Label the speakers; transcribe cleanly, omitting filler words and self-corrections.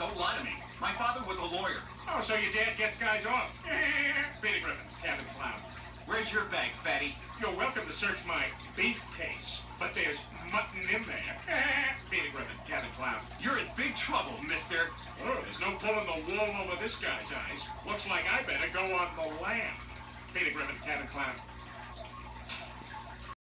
Speaker 1: Don't lie to me. My father was a lawyer.
Speaker 2: Oh, so your dad gets guys off. Peter Griffin, cabin clown.
Speaker 1: Where's your bag, fatty?
Speaker 2: You're welcome to search my beef case, but there's mutton in there. Peter Griffin, cabin clown.
Speaker 1: You're in big trouble, mister.
Speaker 2: Oh, there's no pulling the wool over this guy's eyes. Looks like I better go on the lam. Peter Griffin, cabin clown.